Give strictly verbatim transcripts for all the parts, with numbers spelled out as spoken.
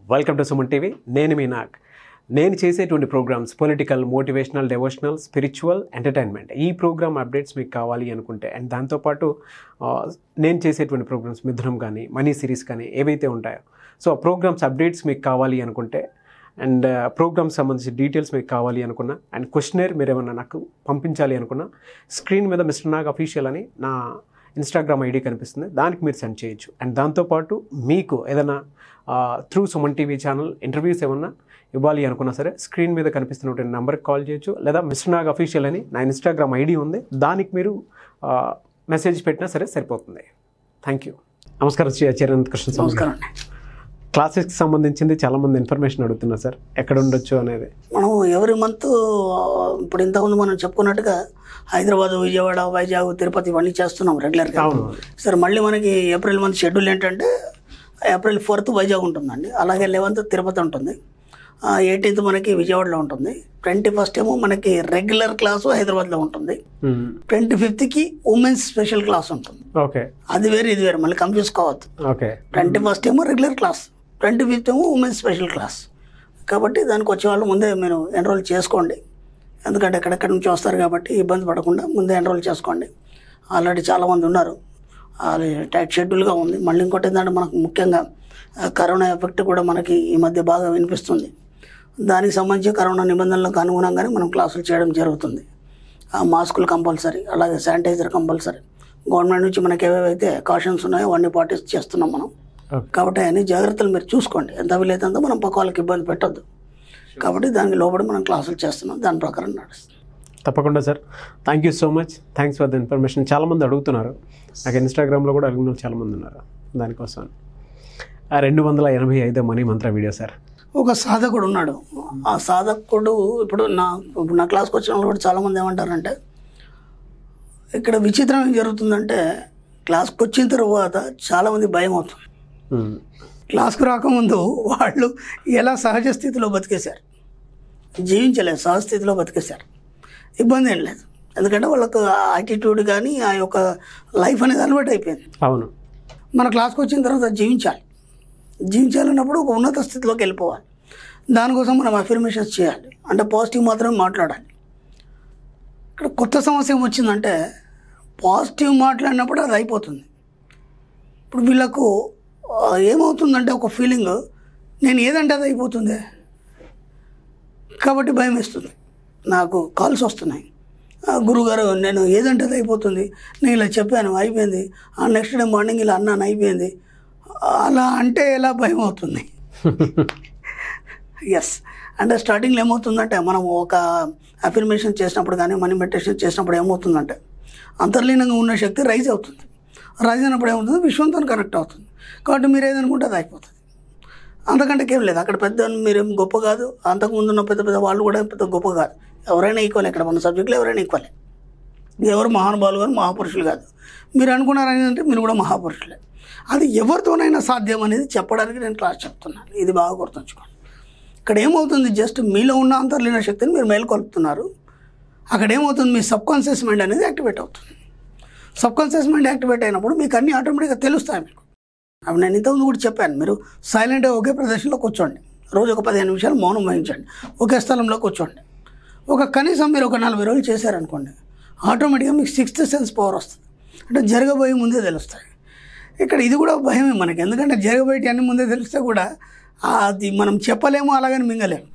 Welcome to Suman TV. నేను మీ నాగ్. నేను చేసేటువంటి programs political, motivational, devotional, spiritual, entertainment. ఈ ప్రోగ్రామ్ అప్డేట్స్ మీకు కావాలి అనుకుంటే అండ్ దాంతోపాటు నేను చేసేటువంటి ప్రోగ్రామ్స్ మిథునం కానీ మనీ సిరీస్ కానీ ఏవైతే ఉంటాయో సో ప్రోగ్రామ్స్ అప్డేట్స్ మీకు కావాలి అనుకుంటే అండ్ ప్రోగ్రామ్స్ సంబంధించిన డీటెయిల్స్ మీకు కావాలి అనుకున్నా అండ్ క్వశ్చనర్ మీరు ఏమన్నా నాకు పంపించాలి అనుకున్నా స్క్రీన్ మీద మిస్టర్ నాగ్ అఫీషియల్ అని నా ఇన్స్టాగ్రామ్ ఐడి కనిపిస్తుంది, దానికి మీరు సెండ్ చేయొచ్చు. అండ్ దాంతోపాటు మీకు ఏదైనా through Suman TV channel interviews ఏమన్నా ఇవ్వాలి అనుకున్నా సరే స్క్రీన్ మీద కనిపిస్తున్న నెంబర్కి కాల్ చేయొచ్చు, లేదా మిస్టర్ నాగ్ అఫీషియల్ అని నా ఇన్స్టాగ్రామ్ ఐడి ఉంది, దానికి మీరు మెసేజ్ పెట్టినా సరే సరిపోతుంది. Thank you. నమస్కారం శ్రీ ఆచార్య అనంత కృష్ణ స్వామి. నమస్కారం. క్లాసెస్కి సంబంధించింది చాలామంది ఇన్ఫర్మేషన్ అడుగుతున్నారు సార్, ఎక్కడ ఉండొచ్చు అనేది. మనం ఎవరి మంత్ ఇప్పుడు ఇంతకుముందు మనం చెప్పుకున్నట్టుగా హైదరాబాద్, విజయవాడ, వైజాగ్, తిరుపతి ఇవన్నీ చేస్తున్నాం రెగ్యులర్గా. అవును సరే, మళ్ళీ మనకి ఏప్రిల్ మంత్ షెడ్యూల్ ఏంటంటే ఏప్రిల్ ఫోర్త్ వైజాగ్ ఉంటుందండి, అలాగే లెవెన్త్ తిరుపతి ఉంటుంది, ఎయిటీన్త్ మనకి విజయవాడలో ఉంటుంది, ట్వంటీ ఫస్ట్ ఏమో మనకి రెగ్యులర్ క్లాసు హైదరాబాద్లో ఉంటుంది, ట్వంటీ ఫిఫ్త్కి ఉమెన్స్ స్పెషల్ క్లాస్ ఉంటుంది. ఓకే, అది వేరే ఇది వేరే, మళ్ళీ కన్ఫ్యూజ్ కావద్దు. ఓకే, ట్వంటీ ఫస్ట్ ఏమో రెగ్యులర్ క్లాస్, ట్వంటీ ఫిఫ్త్ ఏమో ఉమెన్స్ స్పెషల్ క్లాస్. కాబట్టి దానికి వచ్చే వాళ్ళు ముందే మీరు ఎన్రోల్ చేసుకోండి, ఎందుకంటే ఎక్కడెక్కడి నుంచి వస్తారు కాబట్టి ఇబ్బంది పడకుండా ముందే ఎన్రోల్ చేసుకోండి. ఆల్రెడీ చాలామంది ఉన్నారు, టైట్ షెడ్యూల్గా ఉంది. మళ్ళీ ఇంకోటి ఏంటంటే మనకు ముఖ్యంగా కరోనా ఎఫెక్ట్ కూడా మనకి ఈ మధ్య బాగా వినిపిస్తుంది. దానికి సంబంధించి కరోనా నిబంధనలకు అనుగుణంగానే మనం క్లాసులు చేయడం జరుగుతుంది. మాస్కులు కంపల్సరీ, అలాగే శానిటైజర్ కంపల్సరీ. గవర్నమెంట్ నుంచి మనకి ఏవేవైతే కాషన్స్ ఉన్నాయో అవన్నీ పాటిస్ చేస్తున్నాం మనం. కాబట్టి అన్ని జాగ్రత్తలు మీరు చూసుకోండి, ఎంత వీలైతే మనం పక్క వాళ్ళకి ఇబ్బంది పెట్టద్దు. కాబట్టి దానికి లోబడి మనం క్లాసులు చేస్తున్నాం, దాని ప్రకారం నడుస్తుంది. తప్పకుండా sir. Thank you so much. Thanks for the information. చాలామంది అడుగుతున్నారు, నాకు ఇన్స్టాగ్రామ్లో కూడా అడిగిన చాలామంది ఉన్నారు దానికోసం. ఆ రెండు వందల ఎనభై ఐదో మనీ మంత్ర వీడియో సార్. ఒక సాధకుడు ఉన్నాడు, ఆ సాధకుడు ఇప్పుడు నా ఇప్పుడు నా క్లాస్కి వచ్చిన వాళ్ళు కూడా చాలామంది ఏమంటారంటే, ఇక్కడ విచిత్రం ఏం జరుగుతుందంటే క్లాస్కి వచ్చిన తర్వాత చాలామంది భయం అవుతుంది. క్లాస్కు రాకముందు వాళ్ళు ఎలా సహజ స్థితిలో బతికేశారు, జీవించలేదు, సహజ స్థితిలో బతికేశారు, ఇబ్బంది ఏం లేదు. ఎందుకంటే వాళ్ళకు యాటిట్యూడ్ కానీ ఆ యొక్క లైఫ్ అనేది అలవాటు అయిపోయింది. అవును, మన క్లాస్కి వచ్చిన తర్వాత జీవించాలి, జీవించాలన్నప్పుడు ఒక ఉన్నత స్థితిలోకి వెళ్ళిపోవాలి. దానికోసం మనం అఫర్మేషన్స్ చేయాలి, అంటే పాజిటివ్ మాత్రమే మాట్లాడాలి. ఇక్కడ కొత్త సమస్య వచ్చిందంటే పాజిటివ్ మాట్లాడినప్పుడు అది అయిపోతుంది. ఇప్పుడు వీళ్ళకు ఏమవుతుందంటే ఒక ఫీలింగ్, నేను ఏదంటే అది అయిపోతుంది కాబట్టి భయం వేస్తుంది. నాకు కాల్స్ వస్తున్నాయి, గురుగారు నేను ఏదంటే అది అయిపోతుంది, నేను ఇలా చెప్పాను అయిపోయింది, నెక్స్ట్ డే మార్నింగ్ ఇలా అన్నాను అయిపోయింది, అలా అంటే ఎలా భయం అవుతుంది. ఎస్, అంటే స్టార్టింగ్లో ఏమవుతుందంటే మనం ఒక అఫర్మేషన్ చేసినప్పుడు కానీ మనీ మెడిటేషన్ చేసినప్పుడు ఏమవుతుందంటే అంతర్లీనంగా ఉన్న శక్తి రైజ్ అవుతుంది. రైజ్ అయినప్పుడు ఏమవుతుంది, విశ్వంతో కనెక్ట్ అవుతుంది. కాబట్టి మీరు ఏదనుకుంటే అది అయిపోతుంది, అంతకంటే ఏం లేదు. అక్కడ పెద్ద మీరేం గొప్ప కాదు, అంతకుముందు ఉన్న పెద్ద పెద్ద వాళ్ళు కూడా పెద్ద గొప్ప కాదు, ఎవరైనా ఈక్వల్. ఇక్కడ మన సబ్జెక్టులో ఎవరైనా ఈక్వలే, ఎవరు మహానుభావులు కానీ మహాపురుషులు కాదు. మీరు అనుకున్నారని అంటే మీరు కూడా మహాపురుషులే. అది ఎవరితోనైనా సాధ్యం అనేది చెప్పడానికి నేను క్లాస్ చెప్తున్నాను, ఇది బాగా గుర్తుంచుకోండి. ఇక్కడ ఏమవుతుంది, జస్ట్ మీలో ఉన్న అంతర్లీన శక్తిని మీరు మేల్కొల్పుతున్నారు. అక్కడ ఏమవుతుంది, మీ సబ్కాన్షియస్ మైండ్ అనేది యాక్టివేట్ అవుతుంది. సబ్కాన్షియస్ మైండ్ యాక్టివేట్ అయినప్పుడు మీకు అన్నీ ఆటోమేటిక్గా తెలుస్తాయి. మీకు అవి నేను ఇంతకుముందు కూడా చెప్పాను, మీరు సైలెంట్గా ఒకే ప్రదేశంలో కూర్చోండి, రోజు ఒక పదిహేను నిమిషాలు మౌనం వహించండి, ఒకే స్థలంలో కూర్చోండి. ఒక కనీసం మీరు ఒక నలభై రోజులు చేశారనుకోండి, ఆటోమేటిక్గా మీకు సిక్స్త్ సెన్స్ పవర్ వస్తుంది, అంటే జరగబోయే ముందే తెలుస్తాయి. ఇక్కడ ఇది కూడా భయమే మనకి, ఎందుకంటే జరగబోయేటి అన్ని ముందే తెలిస్తే కూడా అది మనం చెప్పలేము, అలాగని మింగలేము.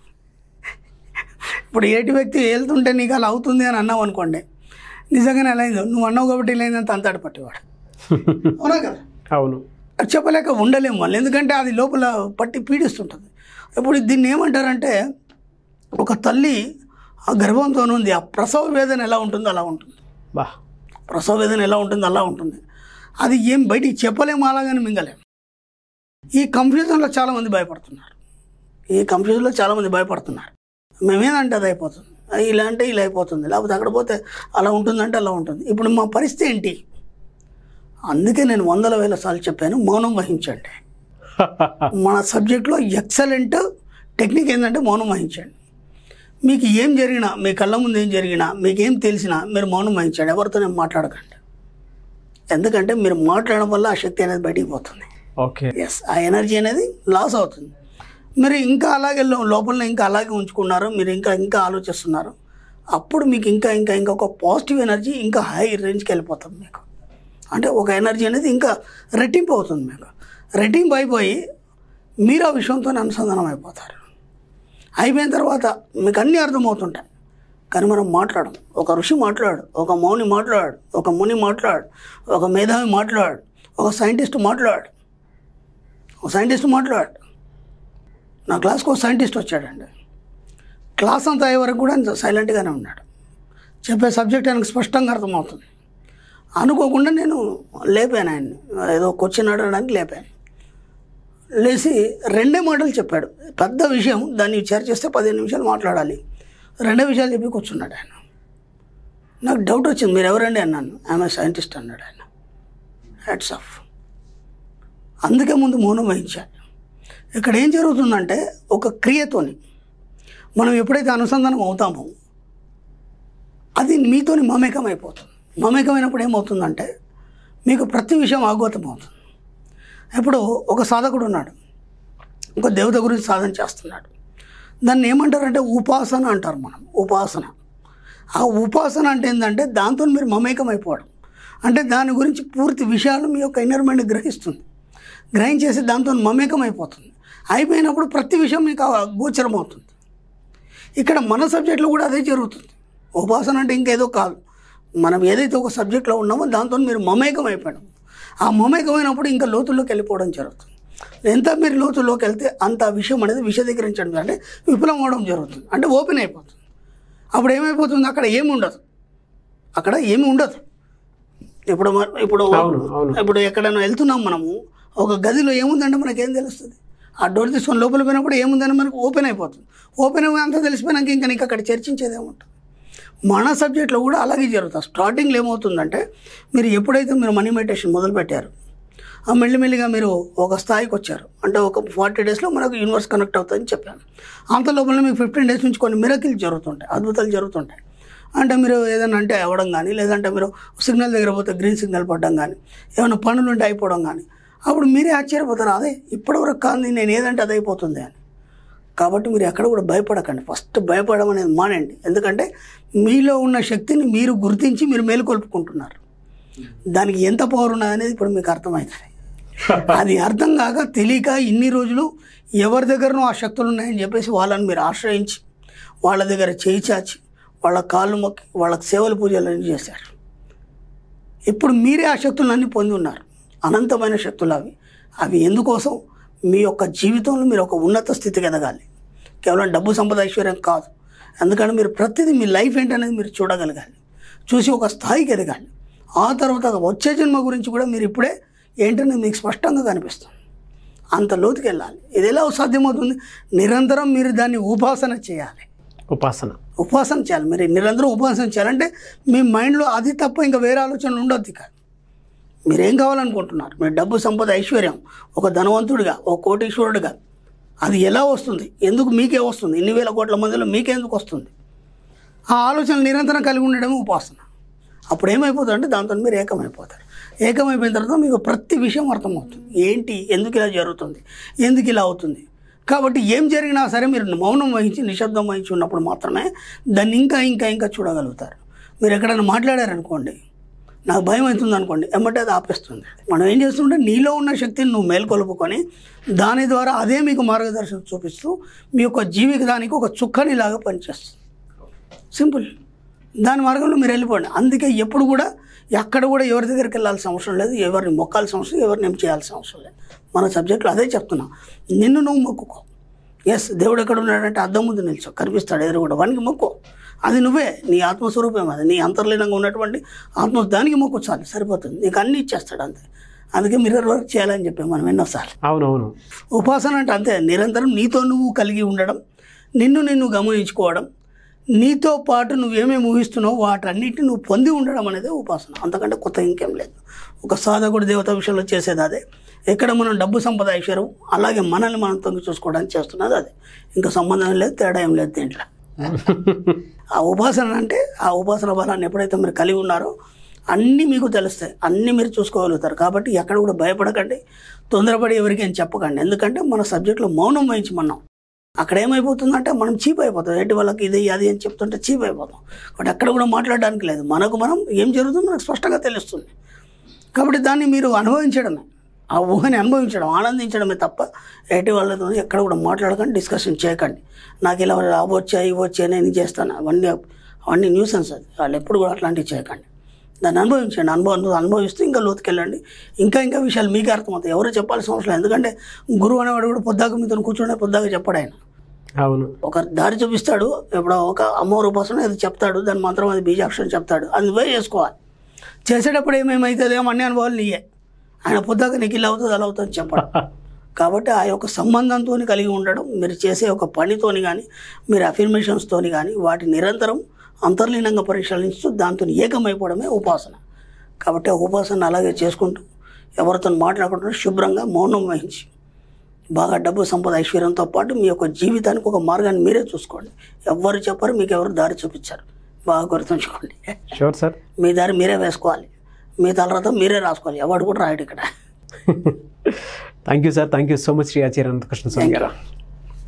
ఇప్పుడు ఏటి వ్యక్తి వెళ్తుంటే నీకు అలా అవుతుంది అని అన్నావు అనుకోండి, నిజంగానే అలా అయిందో, నువ్వు అన్నావు కాబట్టి లేదంత అంతాడు పట్టేవాడు, అవునా కదా? అవును, అది చెప్పలేక ఉండలేము వాళ్ళు, ఎందుకంటే అది లోపల పట్టి పీడిస్తుంటుంది. ఇప్పుడు దీన్ని ఏమంటారంటే, ఒక తల్లి ఆ గర్భంతో ఉంది, ఆ ప్రసవ వేదన ఎలా ఉంటుందో అలా ఉంటుంది. బా ప్రసవ వేదన ఎలా ఉంటుందో అలా ఉంటుంది. అది ఏం బయటికి చెప్పలేము, అలాగని మింగలేము. ఈ కన్ఫ్యూజన్లో చాలామంది భయపడుతున్నారు, ఈ కన్ఫ్యూజన్లో చాలామంది భయపడుతున్నారు. మేమేదంటే అది అయిపోతుంది, ఇలా అంటే ఇలా అయిపోతుంది, లేకపోతే అక్కడ పోతే అలా ఉంటుందంటే అలా ఉంటుంది. ఇప్పుడు మా పరిస్థితి ఏంటి? అందుకే నేను వందల వేల సార్లు చెప్పాను, మౌనం వహించండి. మన సబ్జెక్ట్లో ఎక్సలెంట్ టెక్నిక్ ఏంటంటే మౌనం వహించండి. మీకు ఏం జరిగినా, మీ కళ్ళ ముందు ఏం జరిగినా, మీకేం తెలిసినా మీరు మౌనం వహించండి, ఎవరితోనే మాట్లాడకండి. ఎందుకంటే మీరు మాట్లాడడం వల్ల ఆ శక్తి అనేది బయటికి పోతుంది. ఓకే, ఎస్, ఆ ఎనర్జీ అనేది లాస్ అవుతుంది. మీరు ఇంకా అలాగే లోపల ఇంకా అలాగే ఉంచుకున్నారు, మీరు ఇంకా ఇంకా ఆలోచిస్తున్నారు, అప్పుడు మీకు ఇంకా ఇంకా ఇంకా ఒక పాజిటివ్ ఎనర్జీ ఇంకా హై రేంజ్కి వెళ్ళిపోతుంది మీకు. అంటే ఒక ఎనర్జీ అనేది ఇంకా రెట్టింపు అవుతుంది మీకు. రెట్టింపు అయిపోయి మీరు ఆ విషయంతో అనుసంధానం అయిపోతారు. అయిపోయిన తర్వాత మీకు అన్నీ అర్థమవుతుంటాయి, కానీ మనం మాట్లాడం. ఒక ఋషి మాట్లాడు, ఒక మౌని మాట్లాడు, ఒక ముని మాట్లాడు, ఒక మేధావి మాట్లాడు, ఒక సైంటిస్ట్ మాట్లాడు. ఒక సైంటిస్ట్ మాట్లాడు. నా క్లాస్కి ఒక సైంటిస్ట్ వచ్చాడండి. క్లాస్ అంతా అయ్యే వరకు కూడా సైలెంట్గానే ఉన్నాడు. చెప్పే సబ్జెక్ట్ ఆయనకు స్పష్టంగా అర్థమవుతుంది. అనుకోకుండా నేను లేపాను ఆయన్ని, ఏదో క్వశ్చన్ అడగడానికి లేపాను. లేచి రెండే మాటలు చెప్పాడు. పెద్ద విషయం, దాన్ని చర్చిస్తే పదిహేను నిమిషాలు మాట్లాడాలి. రెండే విషయాలు చెప్పి కూర్చున్నాడు ఆయన. నాకు డౌట్ వచ్చింది, మీరు ఎవరండి అన్నాను. ఆమె సైంటిస్ట్ అన్నాడు ఆయన. Hats off. అందుకే ముందు మౌనం వహించాడు. ఇక్కడ ఏం జరుగుతుందంటే ఒక క్రియతోని మనం ఎప్పుడైతే అనుసంధానం అవుతామో అది మీతోని మమేకం అయిపోతుంది. మమేకమైనప్పుడు ఏమవుతుందంటే మీకు ప్రతి విషయం ఆగోతం అవుతుంది. ఇప్పుడు ఒక సాధకుడు ఉన్నాడు, ఒక దేవత గురించి సాధన చేస్తున్నాడు. దాన్ని ఏమంటారంటే ఉపాసన అంటారు మనం. ఉపాసన. ఆ ఉపాసన అంటే ఏంటంటే దాంతో మీరు మమేకం అయిపోవడం. అంటే దాని గురించి పూర్తి విషయాలు మీ యొక్క ఇన్నర్ మైండ్ గ్రహిస్తుంది. గ్రహించేసి దాంతో మమేకం అయిపోతుంది. అయిపోయినప్పుడు ప్రతి విషయం మీకు గోచరం అవుతుంది. ఇక్కడ మన సబ్జెక్ట్లో కూడా అదే జరుగుతుంది. ఉపాసన అంటే ఇంకేదో కాదు, మనం ఏదైతే ఒక సబ్జెక్ట్లో ఉన్నామో దాంతో మీరు మమేకం అయిపోవడం. ఆ మమేకమైనప్పుడు ఇంకా లోతుల్లోకి వెళ్ళిపోవడం జరుగుతుంది. ఎంత మీరు లోతుల్లోకి వెళ్తే అంత విషయం అనేది విశదీకరించడం అంటే విఫలం అవడం జరుగుతుంది. అంటే ఓపెన్ అయిపోతుంది. అప్పుడు ఏమైపోతుంది, అక్కడ ఏమి ఉండదు, అక్కడ ఏమి ఉండదు. ఇప్పుడు ఇప్పుడు ఇప్పుడు ఎక్కడైనా వెళ్తున్నాం మనము, ఒక గదిలో ఏముందంటే మనకేం తెలుస్తుంది? ఆ డోర్ తీసుకొని లోపల పోయినప్పుడు ఏముందని మనకు ఓపెన్ అయిపోతుంది. ఓపెన్ అయ్యి అంతా తెలిసిపోయినాక ఇంకా నీకు అక్కడ చర్చించేది ఏముంటుంది. మన సబ్జెక్ట్లో కూడా అలాగే జరుగుతుంది. స్టార్టింగ్లో ఏమవుతుందంటే మీరు ఎప్పుడైతే మీరు మనీ మెడిటేషన్ మొదలుపెట్టారు, ఆ మెల్లిమెల్లిగా మీరు ఒక స్థాయికి వచ్చారు. అంటే ఒక ఫార్టీ డేస్లో మనకు యూనివర్స్ కనెక్ట్ అవుతుందని చెప్పాను. అంత లోపల మీకు ఫిఫ్టీన్ డేస్ నుంచి కొన్ని మిరకిల్స్ జరుగుతుంటాయి, అద్భుతాలు జరుగుతుంటాయి. అంటే మీరు ఏదైనా అంటే అవ్వడం కానీ, లేదంటే మీరు సిగ్నల్ దగ్గర పోతే గ్రీన్ సిగ్నల్ పడడం కానీ, ఏమైనా పనులు ఉంటే అయిపోవడం కానీ, అప్పుడు మీరే ఆశ్చర్యపోతారు, అదే ఇప్పటివరకు కాదు నేను ఏదంటే అది అయిపోతుంది అని. కాబట్టి మీరు ఎక్కడ కూడా భయపడకండి. ఫస్ట్ భయపడడం అనేది మానండి. ఎందుకంటే మీలో ఉన్న శక్తిని మీరు గుర్తించి మీరు మేలుకొల్పుకుంటున్నారు. దానికి ఎంత పవర్ ఉన్నదనేది ఇప్పుడు మీకు అర్థమవుతుంది. అది అర్థం కాక తెలియక ఇన్ని రోజులు ఎవరి దగ్గరనో ఆ శక్తులు ఉన్నాయని చెప్పేసి వాళ్ళని మీరు ఆశ్రయించి వాళ్ళ దగ్గర చేయి చాచి వాళ్ళ కాళ్ళు మొక్కి వాళ్ళకి సేవలు పూజలు చేశారు. ఇప్పుడు మీరే ఆ శక్తులన్నీ పొంది ఉన్నారు. అనంతమైన శక్తులు అవి. అవి ఎందుకోసం? మీ యొక్క జీవితంలో మీరు ఒక ఉన్నత స్థితికి ఎదగాలి. కేవలం డబ్బు సంపద ఐశ్వర్యం కాదు. అందుకని మీరు ప్రతిదీ మీ లైఫ్ ఏంటనేది మీరు చూడగలగాలి, చూసి ఒక స్థాయికి ఎదగాలి. ఆ తర్వాత వచ్చే జన్మ గురించి కూడా మీరు ఇప్పుడే ఏంటనేది మీకు స్పష్టంగా కనిపిస్తుంది. అంత లోతుకి వెళ్ళాలి. ఇది ఎలా సాధ్యమవుతుంది? నిరంతరం మీరు దాన్ని ఉపాసన చేయాలి. ఉపాసన ఉపాసన చేయాలి. మీరు నిరంతరం ఉపాసన చేయాలంటే మీ మైండ్లో అది తప్ప ఇంకా వేరే ఆలోచనలు ఉండొద్దు. ఇక మీరేం కావాలనుకుంటున్నారు? మీరు డబ్బు సంపద ఐశ్వర్యం, ఒక ధనవంతుడిగా, ఒక కోటీశ్వరుడిగా, అది ఎలా వస్తుంది? ఎందుకు మీకే వస్తుంది? ఇన్ని వేల కోట్ల మందిలో మీకెందుకు వస్తుంది? ఆ ఆలోచన నిరంతరం కలిగి ఉండడమే ఉపాసన. అప్పుడు ఏమైపోతుంది అంటే దాంతో మీరు ఏకమైపోతారు. ఏకమైపోయిన తర్వాత మీకు ప్రతి విషయం అర్థమవుతుంది. ఏంటి, ఎందుకు ఇలా జరుగుతుంది, ఎందుకు ఇలా అవుతుంది. కాబట్టి ఏం జరిగినా సరే మీరు మౌనం వహించి నిశ్శబ్దం వహించి ఉన్నప్పుడు మాత్రమే దాన్ని ఇంకా ఇంకా ఇంకా చూడగలుగుతారు. మీరు ఎక్కడైనా మాట్లాడారనుకోండి, నాకు భయం అవుతుంది అనుకోండి, ఎమ్మటే అది ఆపేస్తుంది. మనం ఏం చేస్తుంటే నీలో ఉన్న శక్తిని నువ్వు మేల్కొలుపుకొని దాని ద్వారా అదే మీకు మార్గదర్శనం చూపిస్తూ మీ యొక్క జీవితానికి ఒక చుక్కనిలాగా పనిచేస్తుంది. సింపుల్. దాని మార్గంలో మీరు వెళ్ళిపోండి. అందుకే ఎప్పుడు కూడా ఎక్కడ కూడా ఎవరి దగ్గరికి వెళ్ళాల్సిన అవసరం లేదు, ఎవరిని మొక్కాల్సిన అవసరం, ఎవరిని ఏం చేయాల్సిన అవసరం లేదు. మన సబ్జెక్టులో అదే చెప్తున్నా. నిన్ను నువ్వు మొక్కుకో. ఎస్, దేవుడు ఎక్కడ ఉన్నాడంటే అద్దం ముందు నిల్చో, కనిపిస్తాడు ఎదురు కూడా, వానికి మొక్కో. అది నువ్వే, నీ ఆత్మస్వరూపం అది, నీ అంతర్లీనంగా ఉన్నటువంటి ఆత్మ, దానికి మొక్కు చాలు, సరిపోతుంది. నీకు అన్నీ ఇచ్చేస్తాడు అంతే. అందుకే మిర్రర్ వర్క్ చేయాలని చెప్పాము మనం ఎన్నోసార్లు. అవునవును. ఉపాసన అంటే అంతే, నిరంతరం నీతో నువ్వు కలిగి ఉండడం, నిన్ను నిన్ను గమనించుకోవడం, నీతో పాటు నువ్వేమేమి ఊహిస్తున్నావు వాటన్నిటిని నువ్వు పొంది ఉండడం అనేది ఉపాసన. అంతకంటే కొత్త ఇంకేం లేదు. ఒక సాధకుడు దేవత విషయంలో చేసేది అదే. ఎక్కడ మనం డబ్బు సంపద ఐశ్వర్యం, అలాగే మనల్ని మనం తొంగి చూసుకోవడానికి చేస్తున్నది అదే. ఇంకా సంబంధం లేదు, తేడా ఏం లేదు దీంట్లో. ఆ ఉపాసన అంటే ఆ ఉపాసన బలాన్ని ఎప్పుడైతే మీరు కలిగి ఉన్నారో అన్నీ మీకు తెలుస్తాయి, అన్నీ మీరు చూసుకోగలుగుతారు. కాబట్టి ఎక్కడ కూడా భయపడకండి, తొందరపడి ఎవరికి అని చెప్పకండి. ఎందుకంటే మన సబ్జెక్ట్లో మౌనం వహించమన్నాం. అక్కడ ఏమైపోతుందంటే మనం చీప్ అయిపోతాం, ఎటు వాళ్ళకి ఇది అది అని చెప్తుంటే చీప్ అయిపోతాం. కాబట్టి ఎక్కడ కూడా మాట్లాడడానికి లేదు, మనకు మనం ఏం జరుగుతుందో మనకు స్పష్టంగా తెలుస్తుంది. కాబట్టి దాన్ని మీరు అనుభవించడమే, ఆ ఊహని అనుభవించడం, ఆనందించడమే తప్ప ఎటు వాళ్ళతో ఎక్కడ కూడా మాట్లాడకండి, డిస్కషన్ చేయకండి. నాకు ఇలా అవచ్చా ఇవి వచ్చా నేను చేస్తాను, అవన్నీ అవన్నీ న్యూసెన్స్. అది వాళ్ళు ఎప్పుడు కూడా అట్లాంటివి చేయకండి, దాన్ని అనుభవించండి. అనుభవం అనుభవిస్తూ ఇంకా లోతుకెళ్ళండి, ఇంకా ఇంకా విషయాలు మీకే అర్థమవుతాయి. ఎవరు చెప్పాల్సిన అవసరం లేదు. ఎందుకంటే గురువు అనేవాడు కూడా పొద్దాక మీతో కూర్చొని పొద్దాక చెప్పాడు. ఆయన అవును ఒక దారి చూపిస్తాడు, ఎప్పుడో ఒక అమ్మవారి ఉపాసన అది చెప్తాడు, దాని మంత్రం అది బీజాక్షరం చెప్తాడు, అది నువ్వే చేసుకోవాలి. చేసేటప్పుడు ఏమేమవుతుంది ఏమో అన్ని అనుభవాలు నీయే. ఆయన పొద్దాక నీకు ఇలా అవుతుంది అలా అవుతుంది చెప్పడం. కాబట్టి ఆ యొక్క సంబంధంతో కలిగి ఉండడం, మీరు చేసే ఒక పనితోని కానీ మీరు అఫర్మేషన్స్తోని కానీ వాటి నిరంతరం అంతర్లీనంగా పరిశీలిస్తూ దాంతో ఏకమైపోవడమే ఉపాసన. కాబట్టి ఆ ఉపాసన అలాగే చేసుకుంటూ ఎవరితో మాట్లాడకుండా శుభ్రంగా మౌనం వహించి బాగా డబ్బు సంపద ఐశ్వర్యంతో పాటు మీ యొక్క జీవితానికి ఒక మార్గాన్ని మీరే చూసుకోండి. ఎవరు చెప్పారు, మీకు ఎవరు దారి చూపించారు, బాగా గుర్తుంచుకోండి. షూర్ సార్, మీ దారి మీరే వేసుకోవాలి, మీ తలరాత మీరే రాసుకోవాలి, ఎవరు కూడా రాయడు ఇక్కడ. Thank you sir, thank you so much Shri Acharya Ananta Krishna Swami గారు.